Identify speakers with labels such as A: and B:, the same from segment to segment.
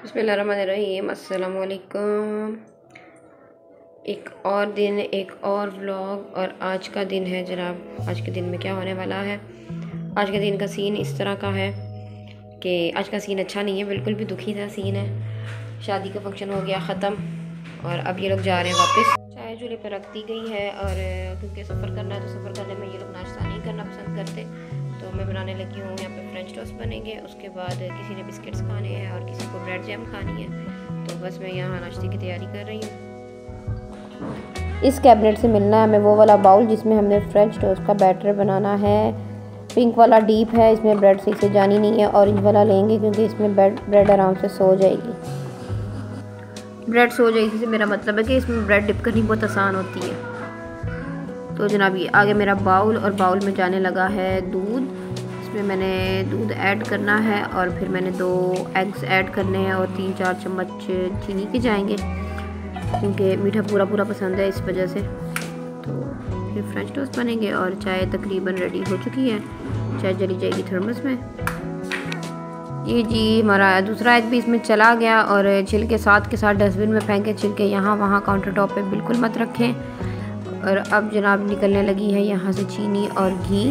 A: बिस्मिल्लाहिर्रहमानिर्रहीम, अस्सलाम वालेकुम। एक और दिन, एक और व्लॉग। और आज का दिन है जनाब, आज के दिन में क्या होने वाला है। आज के दिन का सीन इस तरह का है कि आज का सीन अच्छा नहीं है, बिल्कुल भी दुखी सा सीन है। शादी का फंक्शन हो गया ख़त्म और अब ये लोग जा रहे हैं वापस। चाय चूल्हे पर रख दी गई है और क्योंकि सफ़र करना है तो सफ़र करने में ये लोग नाश्ता नहीं करना पसंद करते, तो मैं बनाने लगी हूँ। यहाँ पे फ्रेंच टोस्ट बनेंगे, उसके बाद किसी ने बिस्किट्स खाने हैं और किसी को ब्रेड जैम खानी है। तो बस मैं यहाँ नाश्ते की तैयारी कर रही हूँ। इस कैबिनेट से मिलना है हमें वो वाला बाउल जिसमें हमने फ्रेंच टोस्ट का बैटर बनाना है। पिंक वाला डीप है, इसमें ब्रेड सही से जानी नहीं है। ऑरेंज वाला लेंगे क्योंकि इसमें ब्रेड आराम से सो जाएगी। ब्रेड सो जाएगी से मेरा मतलब है कि इसमें ब्रेड डिप करनी बहुत आसान होती है। तो जनाब ये आगे मेरा बाउल, और बाउल में जाने लगा है दूध। इसमें मैंने दूध ऐड करना है और फिर मैंने 2 एग्स ऐड करने हैं और 3-4 चम्मच चीनी के जाएंगे क्योंकि मीठा पूरा पूरा पसंद है, इस वजह से। तो फिर फ्रेंच टोस्ट बनेंगे और चाय तकरीबन रेडी हो चुकी है। चाय चली जाएगी थर्मस में। ये जी हमारा दूसरा एग भी इसमें चला गया और छिलके साथ के साथ डस्टबिन में फेंके। छिलके यहाँ वहाँ काउंटर टॉप पे बिल्कुल मत रखें। और अब जनाब निकलने लगी है यहाँ से चीनी और घी।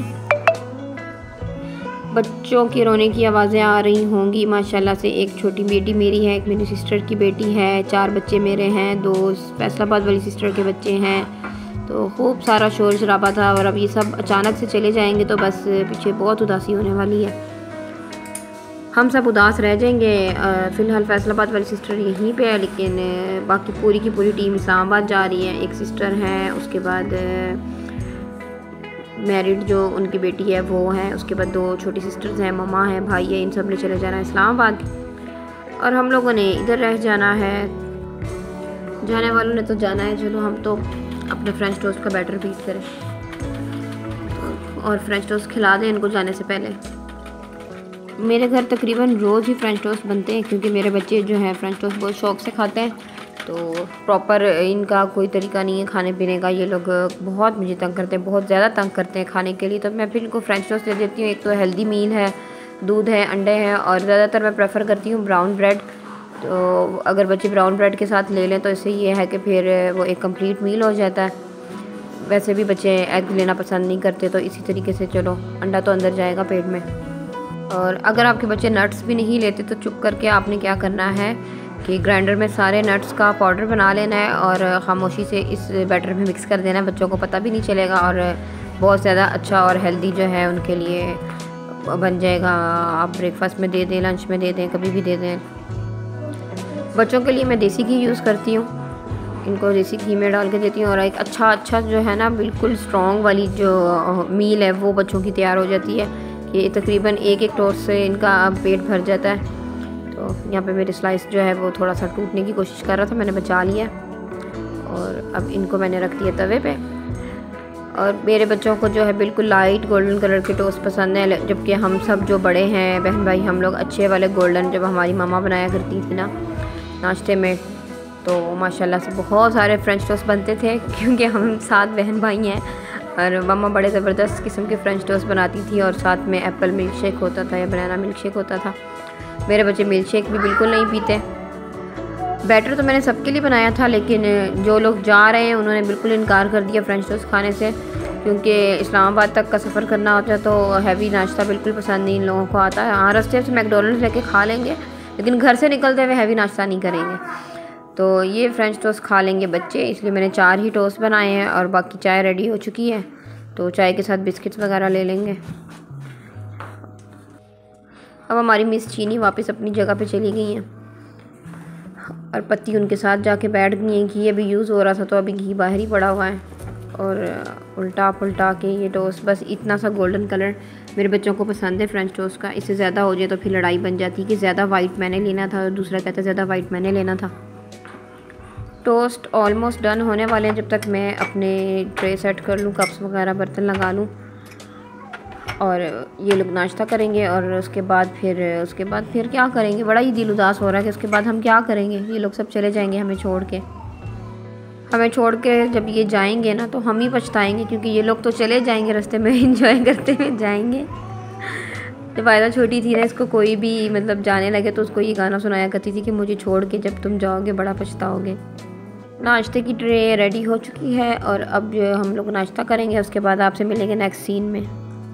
A: बच्चों की रोने की आवाज़ें आ रही होंगी माशाल्लाह से। एक छोटी बेटी मेरी है, एक मेरी सिस्टर की बेटी है, 4 बच्चे मेरे हैं, 2 फैसलाबाद वाली सिस्टर के बच्चे हैं। तो खूब सारा शोर शराबा था और अब ये सब अचानक से चले जाएंगे तो बस पीछे बहुत उदासी होने वाली है। हम सब उदास रह जाएंगे। फ़िलहाल फैसलाबाद वाली सिस्टर यहीं पे है, लेकिन बाकी पूरी की पूरी टीम इस्लामाबाद जा रही है। एक सिस्टर है, उसके बाद मैरिड जो उनकी बेटी है वो है, उसके बाद 2 छोटी सिस्टर्स हैं, ममा है, भाई है। इन सब ने चले जाना है इस्लामाबाद और हम लोगों ने इधर रह जाना है। जाने वालों ने तो जाना है, चलो हम तो अपने फ्रेंच टोस्ट का बैटर बीट करें और फ्रेंच टोस्ट खिला दें इनको जाने से पहले। मेरे घर तकरीबन रोज़ ही फ्रेंच टोस्ट बनते हैं क्योंकि मेरे बच्चे जो हैं फ्रेंच टोस्ट बहुत शौक़ से खाते हैं। तो प्रॉपर इनका कोई तरीका नहीं है खाने पीने का। ये लोग बहुत मुझे तंग करते हैं, बहुत ज़्यादा तंग करते हैं खाने के लिए। तो मैं फिर इनको फ्रेंच टोस्ट दे देती हूँ। एक तो हेल्दी मील है, दूध है, अंडे हैं और ज़्यादातर मैं प्रेफर करती हूँ ब्राउन ब्रेड। तो अगर बच्चे ब्राउन ब्रेड के साथ ले लें तो इससे ये है कि फिर वो एक कम्प्लीट मील हो जाता है। वैसे भी बच्चे एग लेना पसंद नहीं करते, तो इसी तरीके से चलो अंडा तो अंदर जाएगा पेट में। और अगर आपके बच्चे नट्स भी नहीं लेते तो चुप करके आपने क्या करना है कि ग्राइंडर में सारे नट्स का पाउडर बना लेना है और खामोशी से इस बैटर में मिक्स कर देना है। बच्चों को पता भी नहीं चलेगा और बहुत ज़्यादा अच्छा और हेल्दी जो है उनके लिए बन जाएगा। आप ब्रेकफास्ट में दे दें, लंच में दे दें, कभी भी दे दें। बच्चों के लिए मैं देसी घी यूज़ करती हूँ, इनको देसी घी में डाल के देती हूँ और एक अच्छा जो है ना बिल्कुल स्ट्रॉन्ग वाली जो मील है वो बच्चों की तैयार हो जाती है। ये तकरीबन एक टोस्ट से इनका पेट भर जाता है। तो यहाँ पे मेरी स्लाइस जो है वो थोड़ा सा टूटने की कोशिश कर रहा था, मैंने बचा लिया और अब इनको मैंने रख दिया तवे पे। और मेरे बच्चों को जो है बिल्कुल लाइट गोल्डन कलर के टोस्ट पसंद है, जबकि हम सब जो बड़े हैं बहन भाई हम लोग अच्छे वाले गोल्डन, जब हमारी मामा बनाया करती थी ना नाश्ते में, तो माशाल्लाह से बहुत सारे फ्रेंच टोस्ट बनते थे क्योंकि हम 7 बहन भाई हैं और मम्मा बड़े ज़बरदस्त किस्म के फ्रेंच टोस्ट बनाती थी और साथ में एप्पल मिल्क शेक होता था या बनाना मिल्क शेक होता था। मेरे बच्चे मिल्क शेक भी बिल्कुल नहीं पीते। बैटर तो मैंने सबके लिए बनाया था, लेकिन जो लोग जा रहे हैं उन्होंने बिल्कुल इनकार कर दिया फ्रेंच टोस्ट खाने से क्योंकि इस्लामाबाद तक का सफ़र करना होता है तो हैवी नाश्ता बिल्कुल पसंद नहीं इन लोगों को आता है। हाँ, रास्ते से मैकडोनल्ड्स लेके खा लेंगे लेकिन घर से निकलते हुए हैवी नाश्ता नहीं करेंगे। तो ये फ्रेंच टोस्ट खा लेंगे बच्चे, इसलिए मैंने 4 ही टोस्ट बनाए हैं और बाकी चाय रेडी हो चुकी है। तो चाय के साथ बिस्किट्स वगैरह ले लेंगे। अब हमारी मिस चीनी वापस अपनी जगह पे चली गई हैं और पत्ती उनके साथ जाके बैठ गई हैं। घी अभी यूज़ हो रहा था तो अभी घी बाहर ही पड़ा हुआ है और उल्टा पुल्टा के ये टोस्ट बस इतना सा गोल्डन कलर मेरे बच्चों को पसंद है फ्रेंच टोस्ट का। इससे ज़्यादा हो जाए तो फिर लड़ाई बन जाती कि ज़्यादा वाइट मैंने लेना था और दूसरा कहता है ज़्यादा वाइट मैंने लेना था। टोस्ट ऑलमोस्ट डन होने वाले हैं। जब तक मैं अपने ट्रे सेट कर लूँ, कप्स वगैरह बर्तन लगा लूँ और ये लोग नाश्ता करेंगे और उसके बाद फिर क्या करेंगे। बड़ा ही दिल उदास हो रहा है कि उसके बाद हम क्या करेंगे। ये लोग सब चले जाएंगे हमें छोड़ के जब ये जाएंगे ना तो हम ही पछताएंगे क्योंकि ये लोग तो चले जाएंगे रास्ते में एंजॉय करते हुए जाएंगे जब आयदा छोटी थी ना, इसको कोई भी मतलब जाने लगे तो उसको ये गाना सुनाया करती थी कि मुझे छोड़ के जब तुम जाओगे बड़ा पछताओगे। नाश्ते की ट्रे रेडी हो चुकी है और अब जो हम लोग नाश्ता करेंगे, उसके बाद आपसे मिलेंगे नेक्स्ट सीन में।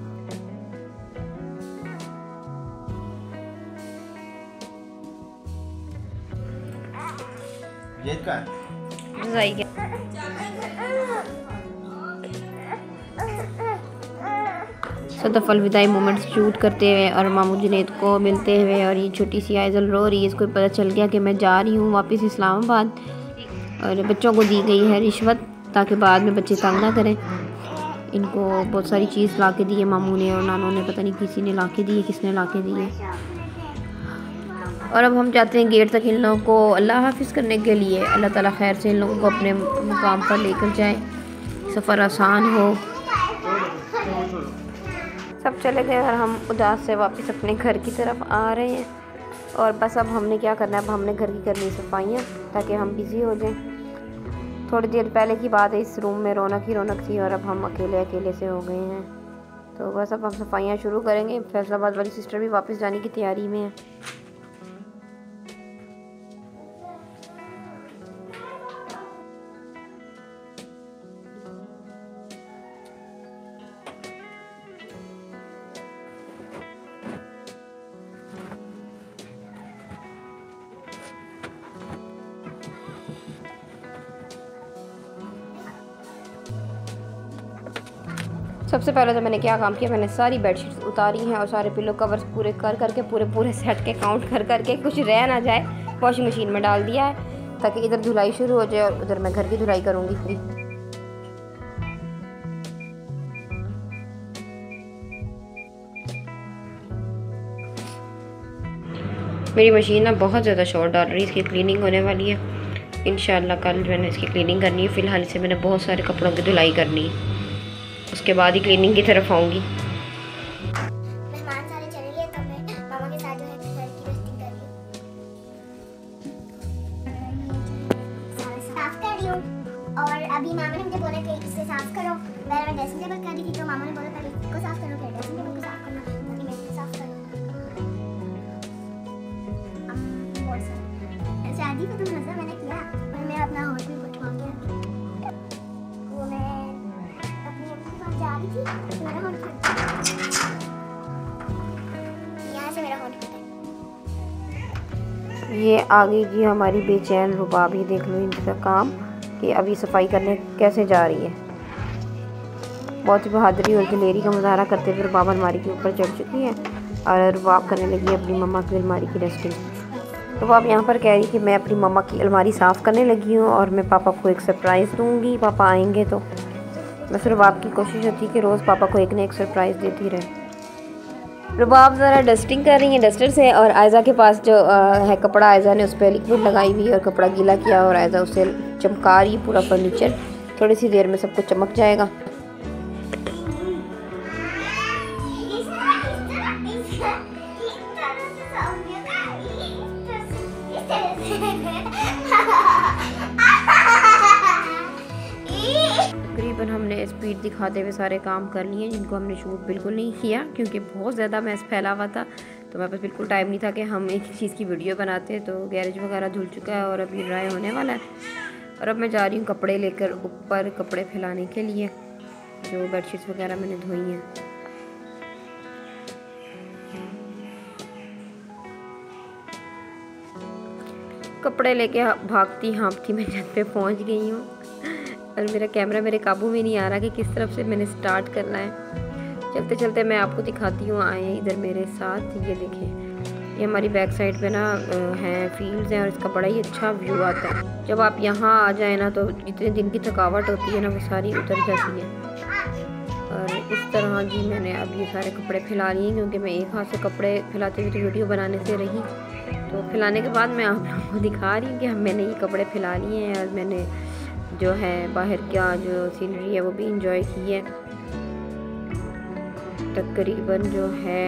A: सदफ अलविदाई मोमेंट्स शूट करते हुए और मामू जुनैद को मिलते हुए, और ये छोटी सी आइज़ल रो रही है। इसको पता चल गया कि मैं जा रही हूँ वापस इस्लामाबाद, और बच्चों को दी गई है रिश्वत ताकि बाद में बच्चे तंग ना करें। इनको बहुत सारी चीज़ ला के दी है मामू ने और नानों ने, पता नहीं किसी ने ला के दी है, किसने ला के दी है। और अब हम जाते हैं गेट तक इन लोगों को अल्लाह हाफिज़ करने के लिए। अल्लाह ताला खैर से इन लोगों को अपने मुकाम पर लेकर जाए, सफ़र आसान हो। सब चले गए और हम उदास से वापस अपने घर की तरफ आ रहे हैं। और बस अब हमने क्या करना है, अब हमने घर की करनी सफाइयाँ ताकि हम बिज़ी हो जाएं। थोड़ी देर पहले की बात है, इस रूम में रौनक ही रौनक थी और अब हम अकेले अकेले से हो गए हैं। तो बस अब हम सफाइयाँ शुरू करेंगे। फैसलाबाद वाली सिस्टर भी वापस जाने की तैयारी में है। सबसे पहले तो मैंने क्या काम किया, मैंने सारी बेडशीट्स उतारी हैं और सारे पिलो कवर्स पूरे कर करके पूरे सेट के काउंट कर करके कुछ रह ना जाए वॉशिंग मशीन में डाल दिया है, ताकि इधर धुलाई शुरू हो जाए और उधर मैं घर की धुलाई करूँगी। मेरी मशीन ना बहुत ज़्यादा शॉर्ट डाल रही है, इसकी क्लीनिंग होने वाली है इंशाल्लाह। कल मैंने इसकी क्लीनिंग करनी है। फ़िलहाल इसे मैंने बहुत सारे कपड़ों की धुलाई करनी है, उसके बाद ही क्लीनिंग की तरफ आऊँगी।
B: मेहमान सारे चले गए तो मैं मामा के साथ जो है घर की डस्टिंग कर रही हूँ, साफ कर रही हूँ। और अभी मामा ने मुझे बोला कि इसे साफ करो। मैं ड्रेसिंग टेबल कर रही थी तो मामा ने बोला पहले इसको साफ करो, फिर ड्रेसिंग टेबल को साफ करना, ताकि मैं इसको साफ करूँ। शादी का तो मज़ा मैंने किया और मैं अपना होश भी बटवा गया। वो मैं अपनी अम्मी के पास जा रही थी, मेरा होश यहाँ से मेरा होश
A: ये आ गई जी हमारी बेचैन रुबाब। ही देख लो इनका काम कि अभी सफाई करने कैसे जा रही है। बहुत ही बहादुरी और दिलेरी का मुजाहरा करते हुए रुबाब अलमारी के ऊपर चढ़ चुकी है और रुबाब करने लगी अपनी मम्मा की अलमारी की डस्टिंग। रुबाब यहाँ पर कह रही कि मैं अपनी मम्मा की अलमारी साफ़ करने लगी हूँ और मैं पापा को एक सरप्राइज़ दूँगी, पापा आएंगे तो। बस रुबाब की कोशिश होती है कि रोज़ पापा को एक न एक सरप्राइज़ देती रहे। रुबाब ज़रा डस्टिंग कर रही है डस्टर से, और आयज़ा के पास जो है कपड़ा, आयज़ा ने उस पर लिक्विड लगाई हुई और कपड़ा गीला किया और आयज़ा उससे चमका रही पूरा फर्नीचर। थोड़ी सी देर में सब कुछ चमक जाएगा। तकरीबन हमने स्पीड दिखाते हुए सारे काम कर लिए जिनको हमने शूट बिल्कुल नहीं किया, क्योंकि बहुत ज़्यादा मैस फैला हुआ था। तो मेरे पास बिल्कुल टाइम नहीं था कि हम एक चीज़ की वीडियो बनाते हैं। तो गैरेज वगैरह धुल चुका है और अभी ड्राई होने वाला है। और अब मैं जा रही हूँ कपड़े लेकर ऊपर, कपड़े फैलाने के लिए, जो बेडशीट्स वगैरह मैंने धोई हैं। कपड़े लेके भागती हाँफती मैं छत पे पहुँच गई हूँ और मेरा कैमरा मेरे काबू में नहीं आ रहा कि किस तरफ से मैंने स्टार्ट करना है। चलते चलते मैं आपको दिखाती हूँ, आए इधर मेरे साथ। ये देखें, ये हमारी बैक साइड पे ना है फील्ड्स हैं और इसका बड़ा ही अच्छा व्यू आता है। जब आप यहाँ आ जाए ना तो जितने दिन की थकावट होती है ना वो सारी उतर जाती है। और इस तरह जी मैंने अब ये सारे कपड़े फैला लिए, क्योंकि मैं एक हाथ से कपड़े फैलाते हुए तो वीडियो बनाने से रही। तो फैलाने के बाद मैं आप लोगों को दिखा रही हूँ कि मैंने ये कपड़े फैला लिए हैं और मैंने जो है बाहर का जो सीनरी है वो भी इंजॉय की है। तकरीबन जो है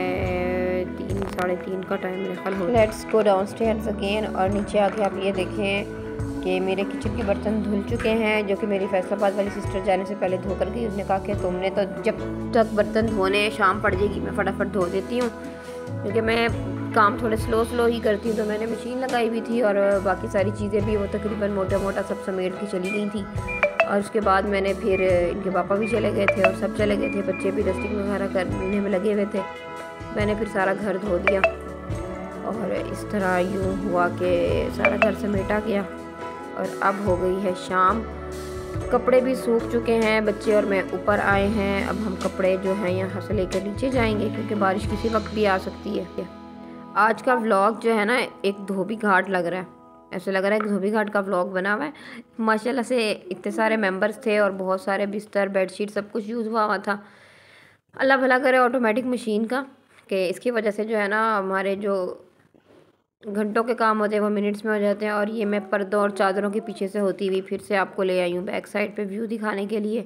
A: 3 साढ़े 3 का टाइम मेरे ख्याल हो। Let's go downstairs again. और नीचे आके आप ये देखें कि मेरे किचन के बर्तन धुल चुके हैं, जो कि मेरी फैसलाबाद वाली सिस्टर जाने से पहले धो कर गई। उसने कहा कि तुमने तो जब तक बर्तन धोने शाम पड़ जाएगी मैं फटाफट धो देती हूँ, क्योंकि मैं काम थोड़े स्लो ही करती हूँ। तो मैंने मशीन लगाई हुई थी और बाकी सारी चीज़ें भी वो तकरीबन मोटा सब समेट के चली गई थी। और उसके बाद मैंने फिर इनके पापा भी चले गए थे और सब चले गए थे, बच्चे भी डस्टिंग वगैरह करने में लगे हुए थे। मैंने फिर सारा घर धो दिया और इस तरह यूँ हुआ कि सारा घर समेटा गया। और अब हो गई है शाम, कपड़े भी सूख चुके हैं, बच्चे और मैं ऊपर आए हैं। अब हम कपड़े जो हैं यहाँ से लेकर नीचे जाएंगे, क्योंकि बारिश किसी वक्त भी आ सकती है। आज का व्लॉग जो है ना एक धोबी घाट लग रहा है, ऐसे लग रहा है कि धोबी घाट का व्लॉग बना हुआ है। माशाल्लाह से इतने सारे मेंबर्स थे और बहुत सारे बिस्तर बेडशीट सब कुछ यूज़ हुआ था। अल्लाह भला करे ऑटोमेटिक मशीन का, कि इसकी वजह से जो है ना हमारे जो घंटों के काम होते हैं वो मिनट्स में हो जाते हैं। और ये मैं पर्दों और चादरों के पीछे से होती हुई फिर से आपको ले आई हूँ बैक साइड पे व्यू दिखाने के लिए।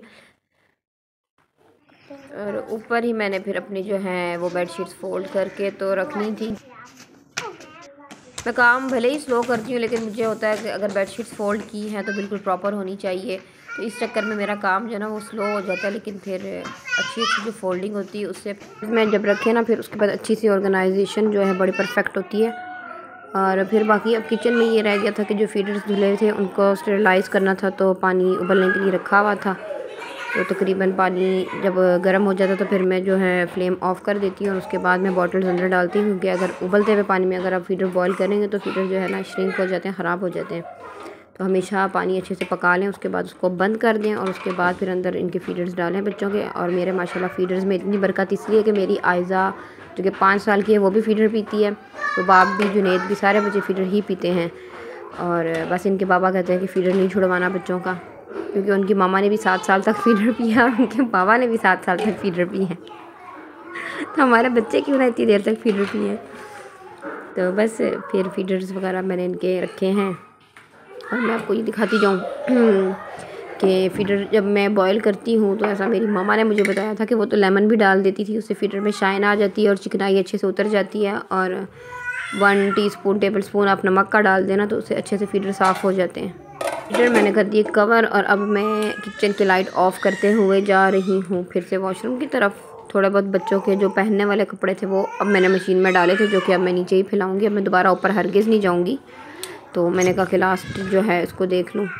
A: और ऊपर ही मैंने फिर अपनी जो है वो बेडशीट्स फोल्ड करके तो रखनी थी। मैं काम भले ही स्लो करती हूँ, लेकिन मुझे होता है कि अगर बेडशीट्स फोल्ड की हैं तो बिल्कुल प्रॉपर होनी चाहिए। तो इस चक्कर में मेरा काम जो है ना वो स्लो हो जाता है, लेकिन फिर अच्छी जो फोल्डिंग होती है उससे मैं जब रखे ना फिर उसके बाद अच्छी सी ऑर्गेनाइजेशन जो है बड़ी परफेक्ट होती है। और फिर बाकी अब किचन में ये रह गया था कि जो फीडर्स धुले थे उनको स्टेरिलाइज़ करना था, तो पानी उबलने के लिए रखा हुआ था। तो तकरीबन पानी जब गर्म हो जाता तो फिर मैं जो है फ्लेम ऑफ़ कर देती हूँ और उसके बाद मैं बॉटल्स अंदर डालती हूँ, क्योंकि अगर उबलते हुए पानी में अगर आप फीडर बॉईल करेंगे तो फीडर जो है ना श्रिंक हो जाते हैं, ख़राब हो जाते हैं। तो हमेशा पानी अच्छे से पका लें, उसके बाद उसको बंद कर दें और उसके बाद फिर अंदर इनके फीडर्स डालें बच्चों के। और मेरे माशाल्लाह फीडर्स में इतनी बरकत इसलिए कि मेरी आयज़ा जो कि 5 साल की है वो भी फीडर पीती है, तो बाप भी जुनैद भी सारे बच्चे फीडर ही पीते हैं। और बस इनके पापा कहते हैं कि फीडर नहीं छुड़वाना बच्चों का, क्योंकि उनकी मामा ने भी 7 साल तक फीडर पिया और उनके पापा ने भी 7 साल तक फीडर पी है। तो हमारे बच्चे क्यों ना इतनी देर तक फीडर पिए। तो बस फिर फीडर्स वगैरह मैंने इनके रखे हैं और मैं आपको ये दिखाती जाऊँ कि फीडर जब मैं बॉईल करती हूँ तो ऐसा मेरी मामा ने मुझे बताया था कि वो तो लेमन भी डाल देती थी, उससे फीडर में शाइन आ जाती है और चिकनाई अच्छे से उतर जाती है। और 1 टेबल स्पून आप नमक का डाल देना तो उससे अच्छे से फीडर साफ़ हो जाते हैं। फीडर मैंने कर दिए कवर और अब मैं किचन की लाइट ऑफ़ करते हुए जा रही हूँ फिर से वॉशरूम की तरफ। थोड़े बहुत बच्चों के जो पहनने वाले कपड़े थे वो अब मैंने मशीन में डाले थे, जो कि अब मैं नीचे ही फैलाऊँगी। अब मैं दोबारा ऊपर हरगिज़ नहीं जाऊँगी, तो मैंने कहा कि लास्ट जो है इसको देख लूँ।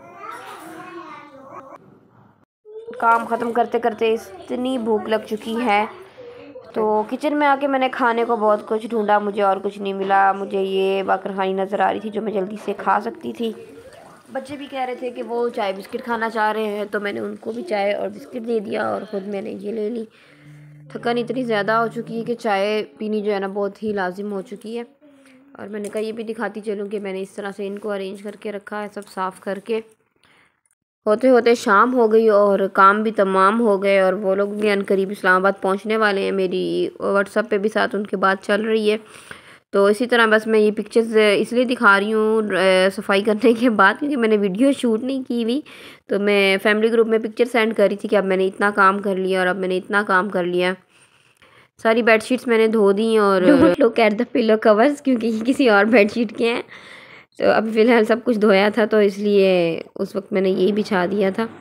A: काम ख़त्म करते करते इतनी भूख लग चुकी है, तो किचन में आके मैंने खाने को बहुत कुछ ढूंढा, मुझे और कुछ नहीं मिला। मुझे ये बाकरखानी नज़र आ रही थी जो मैं जल्दी से खा सकती थी। बच्चे भी कह रहे थे कि वो चाय बिस्किट खाना चाह रहे हैं, तो मैंने उनको भी चाय और बिस्किट दे दिया और ख़ुद मैंने ये ले ली। थकान इतनी ज़्यादा हो चुकी है कि चाय पीनी जो है ना बहुत ही लाजिम हो चुकी है। और मैंने कहा ये भी दिखाती चलूँ कि मैंने इस तरह से इनको अरेंज करके रखा है, सब साफ़ करके। होते होते शाम हो गई और काम भी तमाम हो गए और वो लोग भी अनकरीब इस्लामाबाद पहुंचने वाले हैं। मेरी व्हाट्सएप पे भी साथ उनके बात चल रही है। तो इसी तरह बस मैं ये पिक्चर्स इसलिए दिखा रही हूँ सफाई करने के बाद, क्योंकि मैंने वीडियो शूट नहीं की हुई। तो मैं फैमिली ग्रुप में पिक्चर सेंड कर रही थी कि अब मैंने इतना काम कर लिया और अब मैंने इतना काम कर लिया। सारी बेडशीट्स मैंने धो दी और don't look at the pillow covers, क्योंकि ये किसी और बेडशीट के हैं। तो अभी फ़िलहाल सब कुछ धोया था तो इसलिए उस वक्त मैंने यही बिछा दिया था।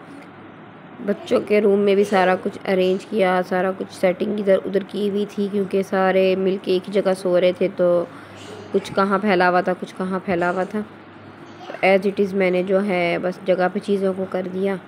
A: बच्चों के रूम में भी सारा कुछ अरेंज किया, सारा कुछ सेटिंग इधर उधर की हुई थी, क्योंकि सारे मिलके एक ही जगह सो रहे थे, तो कुछ कहाँ फैला हुआ था कुछ कहाँ फैला हुआ था। तो एज़ इट इज़ मैंने जो है बस जगह पे चीज़ों को कर दिया।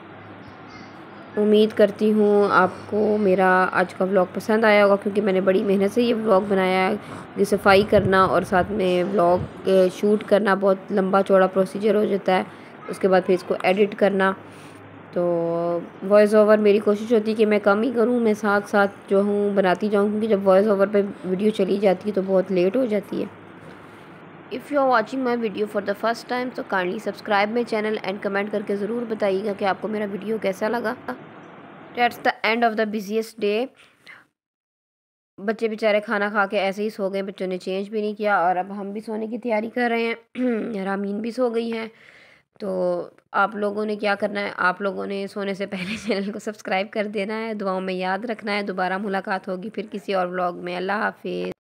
A: उम्मीद करती हूँ आपको मेरा आज का व्लॉग पसंद आया होगा, क्योंकि मैंने बड़ी मेहनत से ये व्लॉग बनाया है। ये सफाई करना और साथ में व्लॉग शूट करना बहुत लंबा चौड़ा प्रोसीजर हो जाता है, उसके बाद फिर इसको एडिट करना। तो वॉइस ओवर मेरी कोशिश होती है कि मैं कम ही करूँ, मैं साथ साथ जो हूँ बनाती जाऊँ, क्योंकि जब वॉइस ओवर पे वीडियो चली जाती है तो बहुत लेट हो जाती है। If you are watching my video for the first time तो kindly subscribe my channel and comment करके ज़रूर बताइएगा कि आपको मेरा वीडियो कैसा लगा। That's the end of the busiest day. बच्चे बेचारे खाना खा के ऐसे ही सो गए, बच्चों ने चेंज भी नहीं किया और अब हम भी सोने की तैयारी कर रहे हैं। रामीन भी सो गई है। तो आप लोगों ने क्या करना है, आप लोगों ने सोने से पहले चैनल को सब्सक्राइब कर देना है, दुआओं में याद रखना है। दोबारा मुलाकात होगी फिर किसी और व्लॉग में। अल्लाह हाफिज़।